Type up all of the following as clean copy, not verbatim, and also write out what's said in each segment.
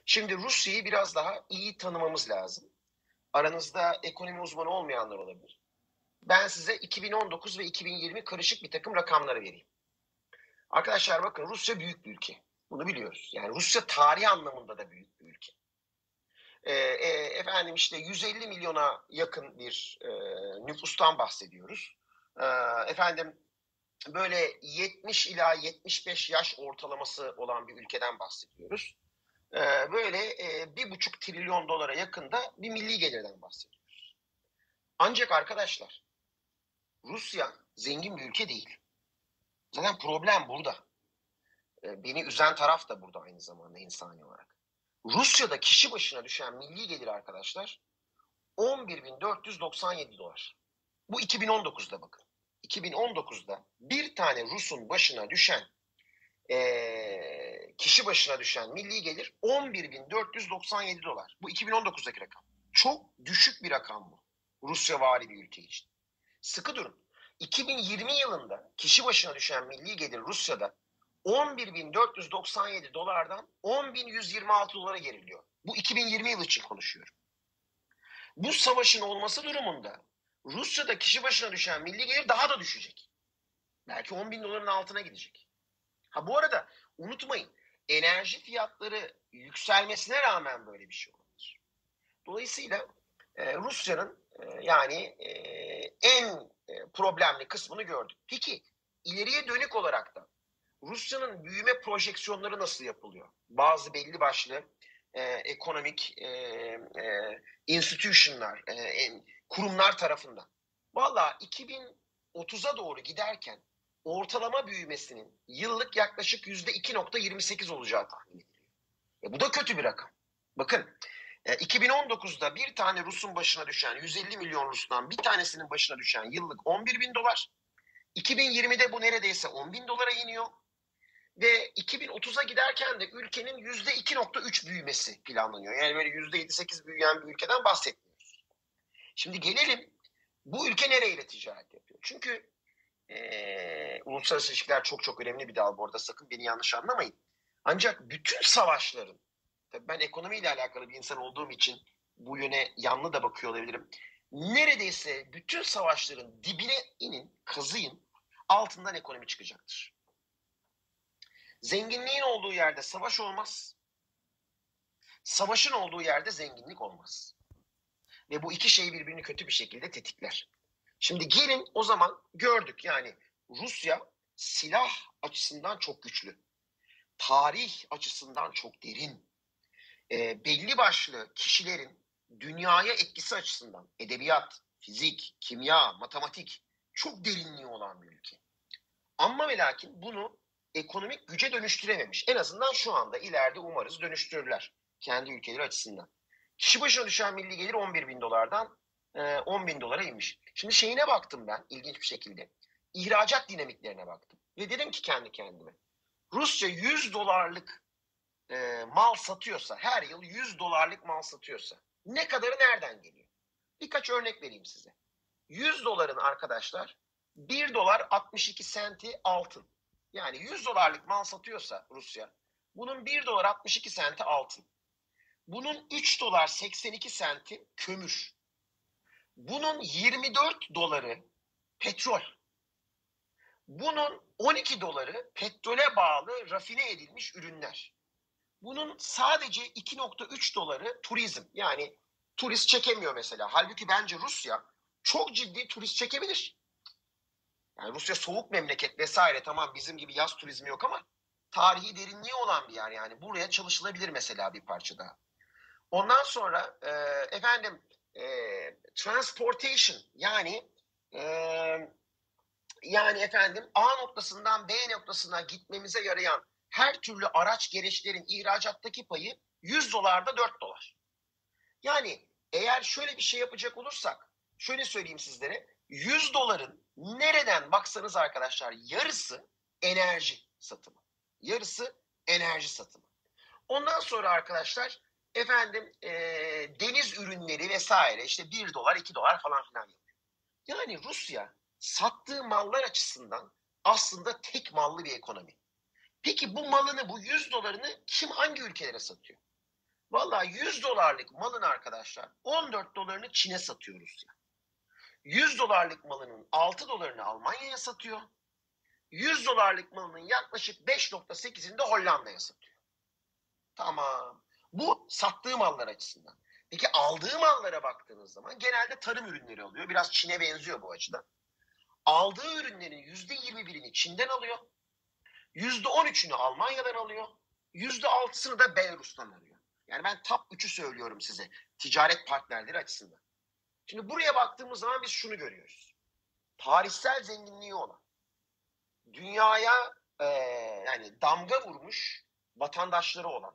Şimdi Rusya'yı biraz daha iyi tanımamız lazım. Aranızda ekonomi uzmanı olmayanlar olabilir. Ben size 2019 ve 2020 karışık bir takım rakamları vereyim. Arkadaşlar bakın, Rusya büyük bir ülke. Bunu biliyoruz. Yani Rusya tarih anlamında da büyük bir ülke. Efendim işte 150 milyona yakın bir nüfustan bahsediyoruz. Efendim böyle 70 ila 75 yaş ortalaması olan bir ülkeden bahsediyoruz. Böyle 1,5 trilyon dolara yakında bir milli gelirden bahsediyoruz. Ancak arkadaşlar, Rusya zengin bir ülke değil. Zaten problem burada. Beni üzen taraf da burada aynı zamanda insani olarak. Rusya'da kişi başına düşen milli gelir arkadaşlar 11.497 dolar. Bu 2019'da bakın. 2019'da bir tane Rus'un başına düşen kişi başına düşen milli gelir 11.497 dolar. Bu 2019'daki rakam. Çok düşük bir rakam bu. Rusya vari bir ülke için. Sıkı durun. 2020 yılında kişi başına düşen milli gelir Rusya'da 11.497 dolardan 10.126 dolara geriliyor. Bu 2020 yılı için konuşuyorum. Bu savaşın olması durumunda Rusya'da kişi başına düşen milli gelir daha da düşecek. Belki 10.000 doların altına gidecek. Ha bu arada unutmayın, enerji fiyatları yükselmesine rağmen böyle bir şey olabilir. Dolayısıyla Rusya'nın en problemli kısmını gördük. Peki ileriye dönük olarak da Rusya'nın büyüme projeksiyonları nasıl yapılıyor? Bazı belli başlı ekonomik institutionlar, kurumlar tarafından. Valla 2030'a doğru giderken ortalama büyümesinin yıllık yaklaşık %2.28 olacağı tahmin ediliyor. Bu da kötü bir rakam. Bakın 2019'da bir tane Rus'un başına düşen 150 milyon Rus'tan bir tanesinin başına düşen yıllık 11 bin dolar. 2020'de bu neredeyse 10 bin dolara iniyor. Ve 2030'a giderken de ülkenin %2.3 büyümesi planlanıyor. Yani böyle %7-8 büyüyen bir ülkeden bahsetmiyoruz. Şimdi gelelim, bu ülke nereyle ticaret yapıyor? Çünkü uluslararası ilişkiler çok çok önemli bir dal bu arada, sakın beni yanlış anlamayın. Ancak bütün savaşların, tabii ben ekonomiyle alakalı bir insan olduğum için bu yöne yanlı da bakıyor olabilirim. Neredeyse bütün savaşların dibine inin, kazıyın, altından ekonomi çıkacaktır. Zenginliğin olduğu yerde savaş olmaz. Savaşın olduğu yerde zenginlik olmaz. Ve bu iki şey birbirini kötü bir şekilde tetikler. Şimdi gelin o zaman gördük, yani Rusya silah açısından çok güçlü. Tarih açısından çok derin. Belli başlı kişilerin dünyaya etkisi açısından edebiyat, fizik, kimya, matematik çok derinliği olan bir ülke. Ama ve lakin bunu ekonomik güce dönüştürememiş. En azından şu anda, ileride umarız dönüştürürler kendi ülkeleri açısından. Kişi başına düşen milli gelir 11 bin dolardan 10 bin dolara inmiş. Şimdi şeyine baktım ben ilginç bir şekilde. İhracat dinamiklerine baktım. Ve dedim ki kendi kendime, Rusya 100 dolarlık mal satıyorsa, her yıl 100 dolarlık mal satıyorsa ne kadarı nereden geliyor? Birkaç örnek vereyim size. 100 doların arkadaşlar 1 dolar 62 senti altın. Yani 100 dolarlık mal satıyorsa Rusya, bunun 1 dolar 62 senti altın. Bunun 3 dolar 82 senti kömür. Bunun 24 doları petrol. Bunun 12 doları petrole bağlı rafine edilmiş ürünler. Bunun sadece 2.3 doları turizm. Yani turist çekemiyor mesela. Halbuki bence Rusya çok ciddi turist çekebilir. Yani Rusya soğuk memleket vesaire, tamam, bizim gibi yaz turizmi yok ama tarihi derinliği olan bir yer, yani buraya çalışılabilir mesela bir parça daha. Ondan sonra transportation, yani efendim A noktasından B noktasına gitmemize yarayan her türlü araç gereçlerin ihracattaki payı 100 dolarda 4 dolar. Yani eğer şöyle bir şey yapacak olursak, şöyle söyleyeyim sizlere, 100 doların nereden baksanız arkadaşlar yarısı enerji satımı. Yarısı enerji satımı. Ondan sonra arkadaşlar deniz ürünleri vesaire işte 1 dolar 2 dolar falan filan yapıyor. Yani Rusya sattığı mallar açısından aslında tek mallı bir ekonomi. Peki bu malını, bu 100 dolarını kim hangi ülkelere satıyor? Valla 100 dolarlık malın arkadaşlar 14 dolarını Çin'e satıyoruz ya. 100 dolarlık malının 6 dolarını Almanya'ya satıyor. 100 dolarlık malının yaklaşık 5,8'ini de Hollanda'ya satıyor. Tamam. Bu sattığı mallar açısından. Peki aldığı mallara baktığınız zaman genelde tarım ürünleri alıyor. Biraz Çin'e benziyor bu açıdan. Aldığı ürünlerin %21'ini Çin'den alıyor. %13'ünü Almanya'dan alıyor. %6'sını da Belarus'tan alıyor. Yani ben top 3'ü söylüyorum size ticaret partnerleri açısından. Şimdi buraya baktığımız zaman biz şunu görüyoruz. Tarihsel zenginliği olan, dünyaya yani damga vurmuş vatandaşları olan,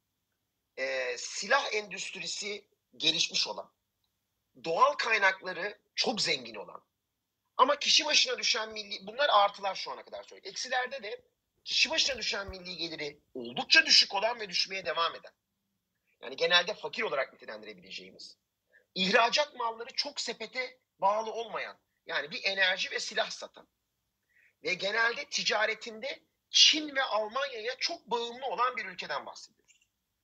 silah endüstrisi gelişmiş olan, doğal kaynakları çok zengin olan ama kişi başına düşen milli, bunlar artılar şu ana kadar söyledik. Eksilerde de kişi başına düşen milli geliri oldukça düşük olan ve düşmeye devam eden. Yani genelde fakir olarak nitelendirebileceğimiz. İhracat malları çok sepete bağlı olmayan, yani bir enerji ve silah satan ve genelde ticaretinde Çin ve Almanya'ya çok bağımlı olan bir ülkeden bahsediyoruz.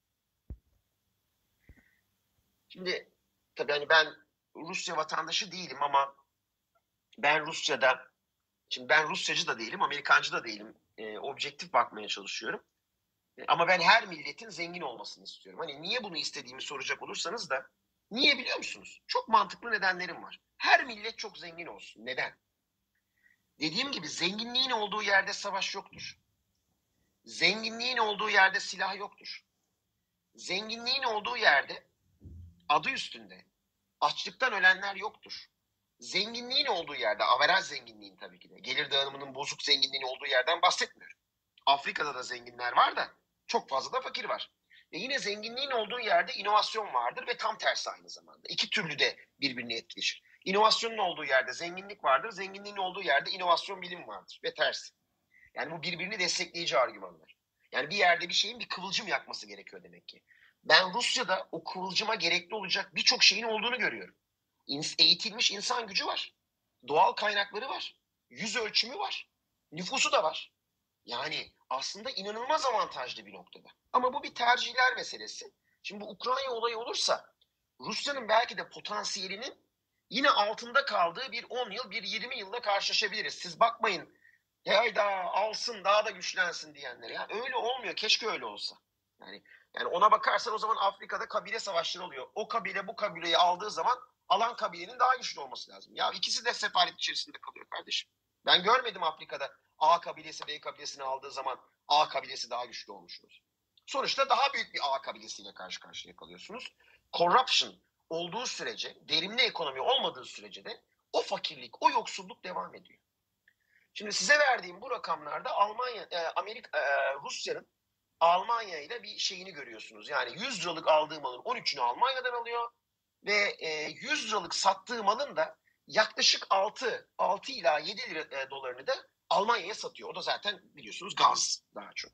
Şimdi tabii hani ben Rusya vatandaşı değilim ama ben Rusya'da, şimdi ben Rusyacı da değilim, Amerikancı da değilim. Objektif bakmaya çalışıyorum. Ama ben her milletin zengin olmasını istiyorum. Hani niye bunu istediğimi soracak olursanız da niye biliyor musunuz? Çok mantıklı nedenlerim var. Her millet çok zengin olsun. Neden? Dediğim gibi zenginliğin olduğu yerde savaş yoktur. Zenginliğin olduğu yerde silah yoktur. Zenginliğin olduğu yerde adı üstünde açlıktan ölenler yoktur. Zenginliğin olduğu yerde, averaj zenginliğin tabii ki de, gelir dağılımının bozuk zenginliğin olduğu yerden bahsetmiyorum. Afrika'da da zenginler var da çok fazla da fakir var. Ve yine zenginliğin olduğu yerde inovasyon vardır ve tam tersi aynı zamanda. İki türlü de birbirini etkileşir. İnovasyonun olduğu yerde zenginlik vardır, zenginliğin olduğu yerde inovasyon bilim vardır ve tersi. Yani bu birbirini destekleyici argümanlar. Yani bir yerde bir şeyin bir kıvılcım yakması gerekiyor demek ki. Ben Rusya'da o kıvılcıma gerekli olacak birçok şeyin olduğunu görüyorum. Eğitilmiş insan gücü var. Doğal kaynakları var. Yüz ölçümü var. Nüfusu da var. Yani aslında inanılmaz avantajlı bir noktada. Ama bu bir tercihler meselesi. Şimdi bu Ukrayna olayı olursa Rusya'nın belki de potansiyelinin yine altında kaldığı bir 10 yıl, bir 20 yılda karşılaşabiliriz. Siz bakmayın, hayda alsın daha da güçlensin diyenlere. Yani öyle olmuyor. Keşke öyle olsa. Yani ona bakarsan o zaman Afrika'da kabile savaşları oluyor. O kabile bu kabileyi aldığı zaman alan kabilenin daha güçlü olması lazım. Ya ikisi de sefalet içerisinde kalıyor kardeşim. Ben görmedim Afrika'da A kabilesi B kabilesini aldığı zaman A kabilesi daha güçlü olmuşsunuz. Sonuçta daha büyük bir A kabilesiyle karşı karşıya kalıyorsunuz. Corruption olduğu sürece, verimli ekonomi olmadığı sürece de o fakirlik, o yoksulluk devam ediyor. Şimdi size verdiğim bu rakamlarda Rusya'nın Almanya ile bir şeyini görüyorsunuz. Yani 100 liralık aldığı malın 13'ünü Almanya'dan alıyor ve 100 liralık sattığı malın da yaklaşık 6 ila 7 lira dolarını da Almanya'ya satıyor. O da zaten biliyorsunuz gaz daha çok.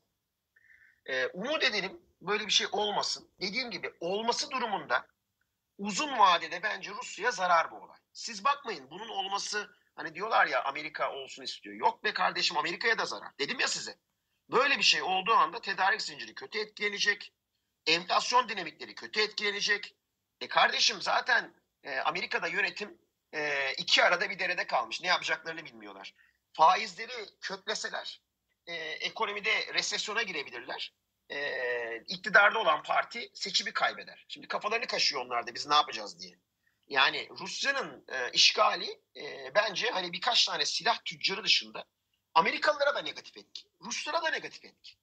Umut edelim böyle bir şey olmasın. Dediğim gibi olması durumunda uzun vadede bence Rusya'ya zarar bu olay. Siz bakmayın bunun olması, hani diyorlar ya Amerika olsun istiyor. Yok be kardeşim, Amerika'ya da zarar. Dedim ya size. Böyle bir şey olduğu anda tedarik zinciri kötü etkilenecek. Enflasyon dinamikleri kötü etkilenecek. Kardeşim zaten Amerika'da yönetim iki arada bir derede kalmış. Ne yapacaklarını bilmiyorlar. Faizleri kökleseler ekonomide resesyona girebilirler. İktidarda olan parti seçimi kaybeder. Şimdi kafalarını kaşıyor onlar da biz ne yapacağız diye. Yani Rusya'nın işgali bence hani birkaç tane silah tüccarı dışında Amerikalılara da negatif etki. Ruslara da negatif etki.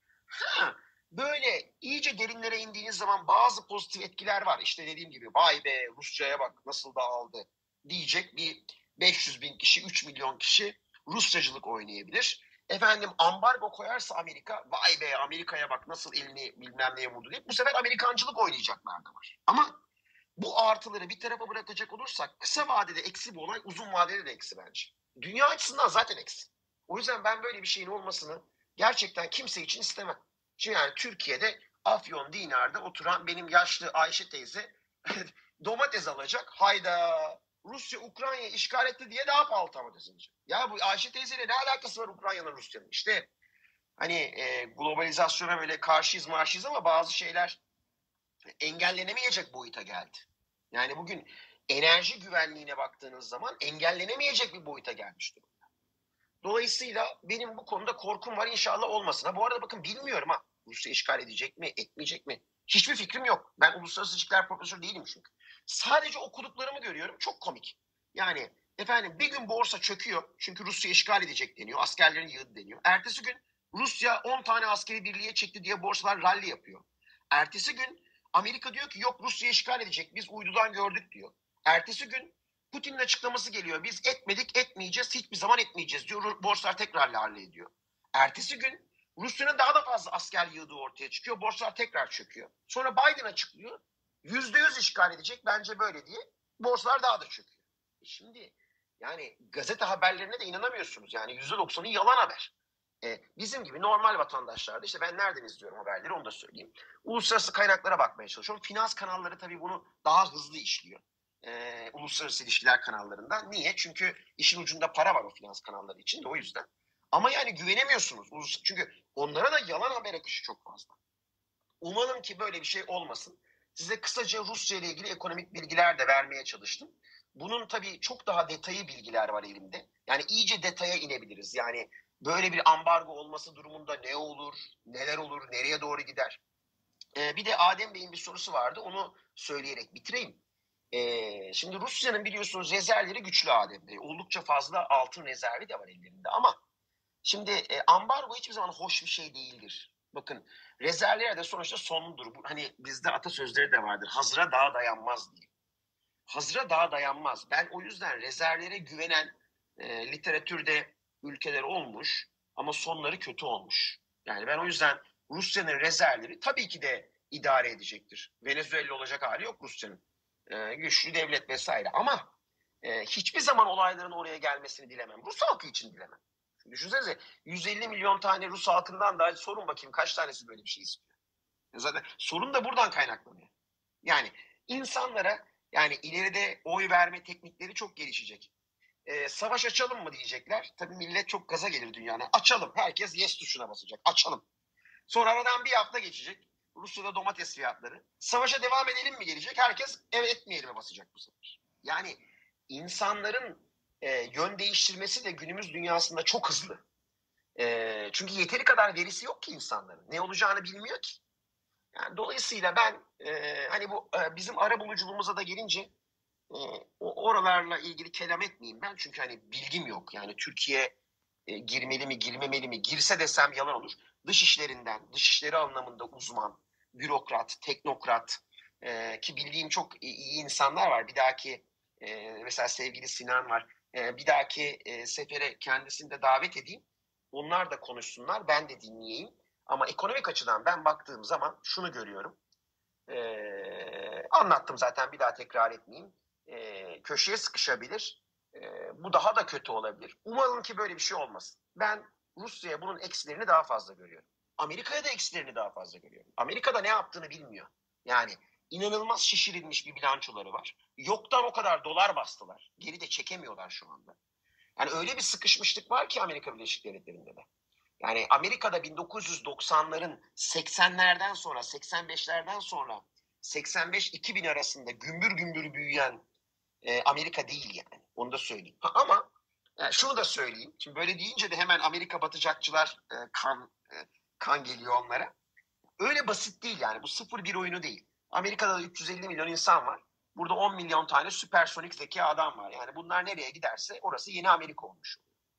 Böyle iyice derinlere indiğiniz zaman bazı pozitif etkiler var. İşte dediğim gibi vay be Rusya'ya bak nasıl da aldı diyecek bir 500 bin kişi, 3 milyon kişi Rusyacılık oynayabilir. Efendim ambargo koyarsa Amerika, vay be Amerika'ya bak nasıl elini bilmem neye vurdu diye bu sefer Amerikancılık oynayacaklar da var. Ama bu artıları bir tarafa bırakacak olursak kısa vadede eksi bu olay, uzun vadede de eksi bence. Dünya açısından zaten eksi. O yüzden ben böyle bir şeyin olmasını gerçekten kimse için istemem. Çünkü yani Türkiye'de Afyon Dinar'da oturan benim yaşlı Ayşe teyze domates alacak. Hayda Rusya Ukrayna'yı işgal etti diye daha pahalı domates alacak. Ya bu Ayşe teyzeyle ne alakası var Ukrayna'nın Rusya'nın? İşte hani globalizasyona böyle karşıyız marşıyız ama bazı şeyler engellenemeyecek boyuta geldi. Yani bugün enerji güvenliğine baktığınız zaman engellenemeyecek bir boyuta gelmiş durumda. Dolayısıyla benim bu konuda korkum var, inşallah olmasın. Ha, bu arada bakın bilmiyorum ha. Rusya işgal edecek mi, etmeyecek mi? Hiçbir fikrim yok. Ben uluslararası ilişkiler profesörü değilim çünkü. Sadece okuduklarımı görüyorum. Çok komik. Yani efendim bir gün borsa çöküyor. Çünkü Rusya işgal edecek deniyor. Askerlerin yığdı deniyor. Ertesi gün Rusya 10 tane askeri birliğe çekti diye borsalar rally yapıyor. Ertesi gün Amerika diyor ki yok, Rusya işgal edecek. Biz uydudan gördük diyor. Ertesi gün Putin'in açıklaması geliyor. Biz etmedik, etmeyeceğiz, hiçbir zaman etmeyeceğiz diyor. Borsalar tekrar lale ediyor. Ertesi gün Rusya'nın daha da fazla asker yığdığı ortaya çıkıyor. Borsalar tekrar çöküyor. Sonra Biden açıklıyor. %100 işgal edecek, bence böyle diye. Borsalar daha da çöküyor. Şimdi yani gazete haberlerine de inanamıyorsunuz. Yani %90'ı yalan haber. Bizim gibi normal vatandaşlar da, işte ben nereden izliyorum haberleri onu da söyleyeyim. Uluslararası kaynaklara bakmaya çalışıyorum. Finans kanalları tabii bunu daha hızlı işliyor. Uluslararası ilişkiler kanallarından. Niye? Çünkü işin ucunda para var o finans kanalları için de, o yüzden. Ama yani güvenemiyorsunuz. Çünkü onlara da yalan haber akışı çok fazla. Umalım ki böyle bir şey olmasın. Size kısaca Rusya ile ilgili ekonomik bilgiler de vermeye çalıştım. Bunun tabii çok daha detaylı bilgiler var elimde. Yani iyice detaya inebiliriz. Yani böyle bir ambargo olması durumunda ne olur, neler olur, nereye doğru gider? Bir de Adem Bey'in bir sorusu vardı. Onu söyleyerek bitireyim. Şimdi Rusya'nın biliyorsunuz rezervleri güçlü Adem Bey. Oldukça fazla altın rezervi de var ellerinde. Ama şimdi ambargo hiçbir zaman hoş bir şey değildir. Bakın, rezervler de sonuçta sonludur. Hani bizde atasözleri de vardır. Hazıra daha dayanmaz diye. Hazıra daha dayanmaz. Ben o yüzden rezervlere güvenen literatürde ülkeler olmuş ama sonları kötü olmuş. Yani ben o yüzden Rusya'nın rezervleri tabii ki de idare edecektir. Venezuela olacak hali yok Rusya'nın. Güçlü devlet vesaire, ama hiçbir zaman olayların oraya gelmesini dilemem. Rus halkı için dilemem. Düşünsenize, 150 milyon tane Rus halkından da sorun bakayım kaç tanesi böyle bir şey istiyor. Zaten sorun da buradan kaynaklanıyor. Yani insanlara, yani ileride oy verme teknikleri çok gelişecek. Savaş açalım mı diyecekler. Tabii millet çok gaza gelir dünyana. Açalım. Herkes yes tuşuna basacak. Açalım. Sonra aradan bir hafta geçecek. Rusya'da domates fiyatları. Savaşa devam edelim mi gelecek? Herkes evet etmeyelim basacak bu sefer. Yani insanların yön değiştirmesi de günümüz dünyasında çok hızlı. Çünkü yeteri kadar verisi yok ki insanların. Ne olacağını bilmiyor ki. Yani dolayısıyla ben hani bu bizim arabuluculuğumuza da gelince oralarla ilgili kelam etmeyeyim ben. Çünkü hani bilgim yok. Yani Türkiye girmeli mi girmemeli mi? Girse desem yalan olur. Dışişleri anlamında uzman, bürokrat, teknokrat ki bildiğim çok iyi insanlar var. Bir dahaki mesela sevgili Sinan var. Bir dahaki sefere kendisini de davet edeyim. Onlar da konuşsunlar, ben de dinleyeyim. Ama ekonomik açıdan ben baktığım zaman şunu görüyorum. Anlattım zaten, bir daha tekrar etmeyeyim. Köşeye sıkışabilir. Bu daha da kötü olabilir. Umalım ki böyle bir şey olmasın. Ben Rusya'ya bunun eksilerini daha fazla görüyorum. Amerika'ya da eksilerini daha fazla görüyorum. Amerika'da ne yaptığını bilmiyor. Yani inanılmaz şişirilmiş bir bilançoları var. Yoktan o kadar dolar bastılar. Geri de çekemiyorlar şu anda. Yani öyle bir sıkışmışlık var ki Amerika Birleşik Devletleri'nde de. Yani Amerika'da 1990'ların 80'lerden sonra, 85'lerden sonra 85-2000 arasında gümbür gümbür büyüyen Amerika değil yani. Onu da söyleyeyim. Ama şunu da söyleyeyim. Şimdi böyle deyince de hemen Amerika batacakçılar kan geliyor onlara. Öyle basit değil yani. Bu 0-1 oyunu değil. Amerika'da da 350 milyon insan var. Burada 10 milyon tane süpersonik zeki adam var. Yani bunlar nereye giderse orası yeni Amerika olmuş.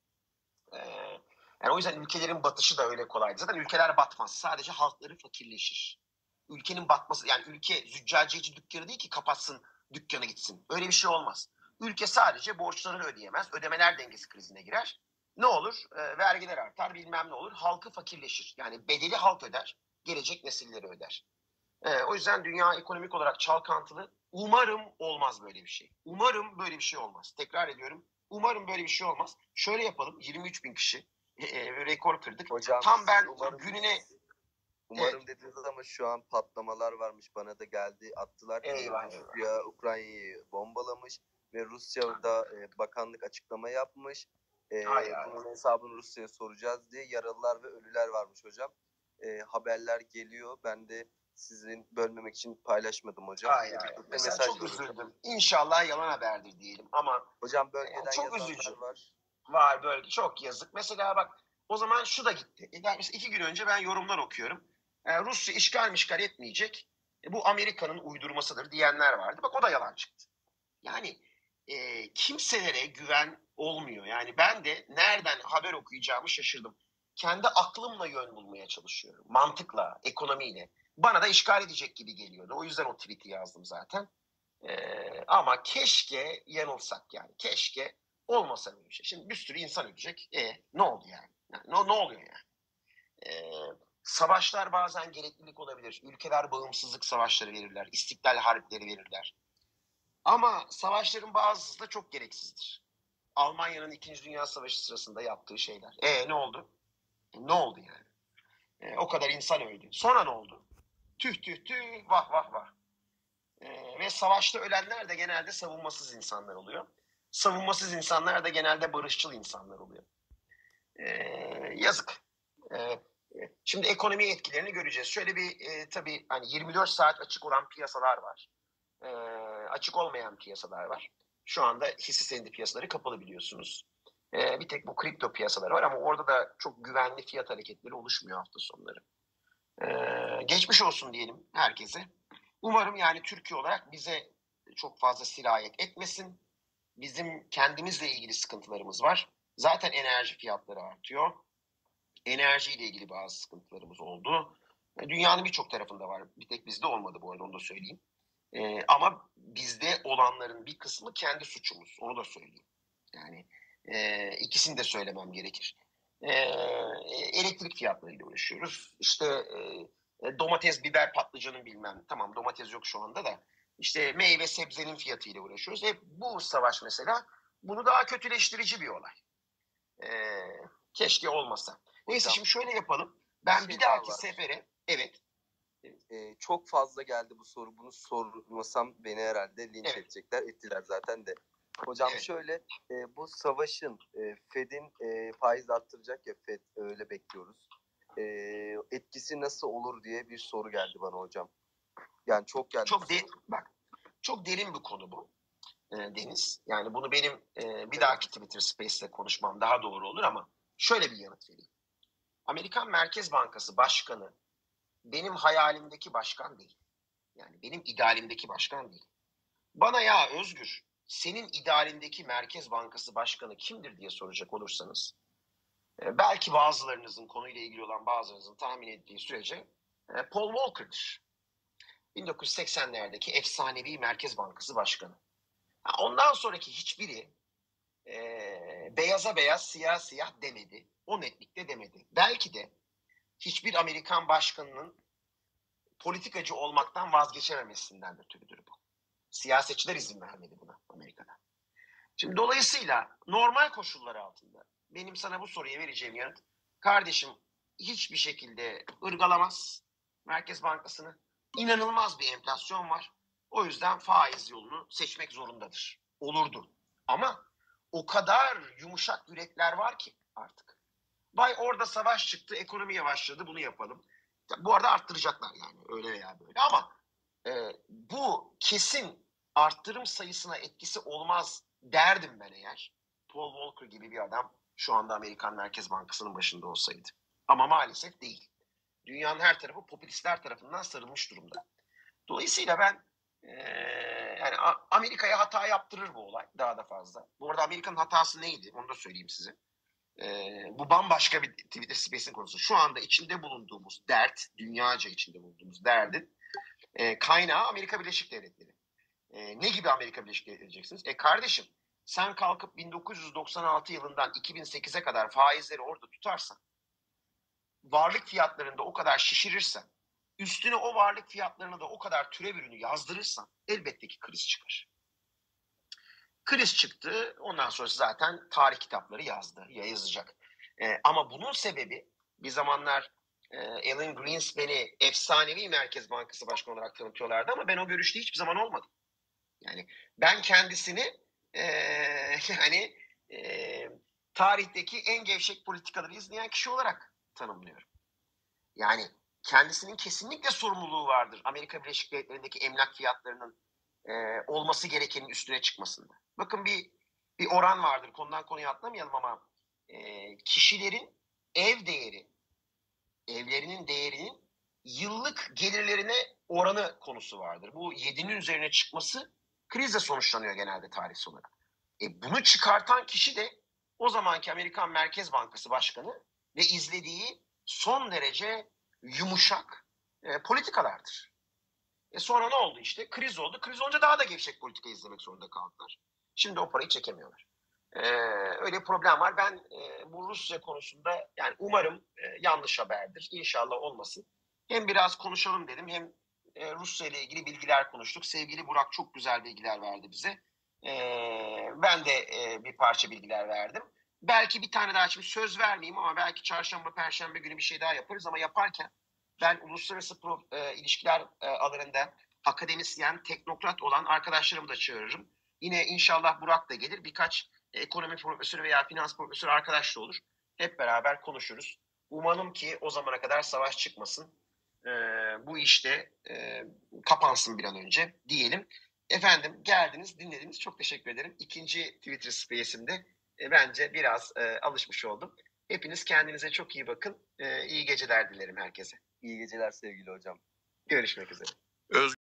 Yani o yüzden ülkelerin batışı da öyle kolaydı. Zaten ülkeler batmaz. Sadece halkları fakirleşir. Ülkenin batması, yani ülke züccaciyeci dükkanı değil ki kapatsın, dükkana gitsin. Öyle bir şey olmaz. Ülke sadece borçlarını ödeyemez. Ödemeler dengesi krizine girer. Ne olur? Vergiler artar, bilmem ne olur. Halkı fakirleşir. Yani bedeli halk öder. Gelecek nesilleri öder. O yüzden dünya ekonomik olarak çalkantılı. Umarım olmaz böyle bir şey. Umarım böyle bir şey olmaz. Tekrar ediyorum. Umarım böyle bir şey olmaz. Şöyle yapalım. 23 bin kişi rekor kırdık. Hocam Tam ben umarım gününe umarım dediniz ama şu an patlamalar varmış. Bana da geldi. Attılar. eyvah eyvah. Rusya Ukrayna'yı bombalamış ve Rusya'da bakanlık açıklama yapmış. Hay hay. Bunun hesabını Rusya'ya soracağız diye yaralılar ve ölüler varmış hocam. Haberler geliyor. Ben de Sizin bölmemek için paylaşmadım hocam. Ay ay. Mesela çok üzüldüm. İnşallah yalan haberdir diyelim ama Hocam bölgeden çok yazanlar üzücü. var. Var böyle çok yazık. Mesela bak o zaman şu da gitti. Mesela 2 gün önce ben yorumlar okuyorum. Rusya işgal etmeyecek. Bu Amerika'nın uydurmasıdır diyenler vardı. Bak o da yalan çıktı. Yani kimselere güven olmuyor. Yani ben de nereden haber okuyacağımı şaşırdım. Kendi aklımla yön bulmaya çalışıyorum. Mantıkla, ekonomiyle. Bana da işgal edecek gibi geliyordu. O yüzden o tweet'i yazdım zaten. Ama keşke yanılsak yani. Keşke olmasa böyle bir şey. Şimdi bir sürü insan ölecek. Ne oldu yani? Ne oluyor yani? Savaşlar bazen gereklilik olabilir. Ülkeler bağımsızlık savaşları verirler. İstiklal harpleri verirler. Ama savaşların bazısı da çok gereksizdir. Almanya'nın 2. Dünya Savaşı sırasında yaptığı şeyler. Ne oldu? Ne oldu yani? O kadar insan öldü. Sonra ne oldu? Tüh tüh tüh, vah vah vah. Ve savaşta ölenler de genelde savunmasız insanlar oluyor. Savunmasız insanlar da genelde barışçıl insanlar oluyor. Yazık. Şimdi ekonomi etkilerini göreceğiz. Şöyle bir tabii hani 24 saat açık olan piyasalar var. Açık olmayan piyasalar var. Şu anda hisse senedi piyasaları kapalı biliyorsunuz. Bir tek bu kripto piyasaları var ama orada da çok güvenli fiyat hareketleri oluşmuyor hafta sonları. Geçmiş olsun diyelim herkese. Umarım yani Türkiye olarak bize çok fazla sirayet etmesin. Bizim kendimizle ilgili sıkıntılarımız var. Zaten enerji fiyatları artıyor. Enerjiyle ilgili bazı sıkıntılarımız oldu. Dünyanın birçok tarafında var. Bir tek bizde olmadı bu arada, onu da söyleyeyim. Ama bizde olanların bir kısmı kendi suçumuz. Onu da söyleyeyim. Yani ikisini de söylemem gerekir. Elektrik fiyatlarıyla uğraşıyoruz. İşte domates, biber, patlıcanın bilmem. Tamam, domates yok şu anda da. İşte meyve sebzenin fiyatıyla uğraşıyoruz. Bu savaş mesela bunu daha kötüleştirici bir olay. Keşke olmasa. Neyse Hocam, şimdi şöyle yapalım. Ben bir dahaki sefere çok fazla geldi bu soru. Bunu sormasam beni herhalde linç edecekler. Ettiler zaten de. Hocam şöyle, bu savaşın Fed'in faiz arttıracak ya, Fed öyle bekliyoruz. Etkisi nasıl olur diye bir soru geldi bana hocam. Yani çok geldi. Çok derin bir konu bu Deniz. Yani bunu benim bir dahaki Twitter Space'te konuşmam daha doğru olur ama şöyle bir yanıt vereyim. Amerikan Merkez Bankası Başkanı benim hayalimdeki başkan değil. Yani benim idealimdeki başkan değil. Bana ya Özgür, senin idealindeki Merkez Bankası Başkanı kimdir diye soracak olursanız, belki bazılarınızın, konuyla ilgili olan bazılarınızın tahmin ettiği sürece Paul Volcker'dır. 1980'lerdeki efsanevi Merkez Bankası Başkanı. Ondan sonraki hiçbiri beyaza beyaz, siyah siyah demedi. O netlikte demedi. Belki de hiçbir Amerikan başkanının politikacı olmaktan vazgeçememesinden ötürüdür bu. Siyasetçiler izin vermedi buna Amerika'da. Şimdi dolayısıyla normal koşullar altında benim sana bu soruya vereceğim yanıt, kardeşim hiçbir şekilde ırgalamaz Merkez Bankası'nı. İnanılmaz bir enflasyon var. O yüzden faiz yolunu seçmek zorundadır. Olurdu. Ama o kadar yumuşak yürekler var ki artık. Vay orada savaş çıktı, ekonomi yavaşladı, bunu yapalım. Bu arada arttıracaklar yani öyle veya böyle ama bu kesin arttırım sayısına etkisi olmaz derdim ben eğer Paul Volcker gibi bir adam şu anda Amerikan Merkez Bankası'nın başında olsaydı. Ama maalesef değil. Dünyanın her tarafı popülistler tarafından sarılmış durumda. Dolayısıyla ben yani Amerika'ya hata yaptırır bu olay daha da fazla. Bu arada Amerika'nın hatası neydi? Onu da söyleyeyim size. Bu bambaşka bir Twitter Space'in konusu. Şu anda içinde bulunduğumuz dert, dünyaca içinde bulunduğumuz derdin kaynağı Amerika Birleşik Devletleri. Ne gibi Amerika Birleşik Devletleri diyeceksiniz? Kardeşim sen kalkıp 1996 yılından 2008'e kadar faizleri orada tutarsan, varlık fiyatlarında o kadar şişirirsen, üstüne o varlık fiyatlarına da o kadar türev ürünü yazdırırsan elbette ki kriz çıkar. Kriz çıktı. Ondan sonra zaten tarih kitapları yazacak. Ama bunun sebebi bir zamanlar Alan Greenspan'i efsanevi Merkez Bankası Başkanı olarak tanıtıyorlardı ama ben o görüşte hiçbir zaman olmadım. Yani ben kendisini tarihteki en gevşek politikaları izleyen kişi olarak tanımlıyorum. Yani kendisinin kesinlikle sorumluluğu vardır Amerika Birleşik Devletleri'ndeki emlak fiyatlarının olması gerekenin üstüne çıkmasında. Bakın bir oran vardır. Konudan konuya atlamayalım ama kişilerin ev değeri, evlerinin değerinin yıllık gelirlerine oranı konusu vardır. Bu 7'nin üzerine çıkması krizle sonuçlanıyor genelde tarihsel olarak. Bunu çıkartan kişi de o zamanki Amerikan Merkez Bankası Başkanı ve izlediği son derece yumuşak politikalardır. Sonra ne oldu işte? Kriz oldu. Kriz olunca daha da gevşek politika izlemek zorunda kaldılar. Şimdi o parayı çekemiyorlar. Öyle bir problem var. Ben bu Rusya konusunda yani umarım yanlış haberdir. İnşallah olmasın. Hem biraz konuşalım dedim hem Rusya ile ilgili bilgiler konuştuk. Sevgili Burak çok güzel bilgiler verdi bize. Ben de bir parça bilgiler verdim. Belki bir tane daha şimdi söz vermeyeyim ama belki çarşamba, perşembe günü bir şey daha yaparız ama yaparken ben uluslararası ilişkiler alanında akademisyen, teknokrat olan arkadaşlarımı da çağırırım. Yine inşallah Burak da gelir. Birkaç ekonomi profesörü veya finans profesörü arkadaş da olur. Hep beraber konuşuruz. Umalım ki o zamana kadar savaş çıkmasın. Bu işte kapansın bir an önce diyelim. Efendim geldiniz, dinlediniz. Çok teşekkür ederim. İkinci Twitter Space'imde bence biraz alışmış oldum. Hepiniz kendinize çok iyi bakın. İyi geceler dilerim herkese. İyi geceler sevgili hocam. Görüşmek üzere.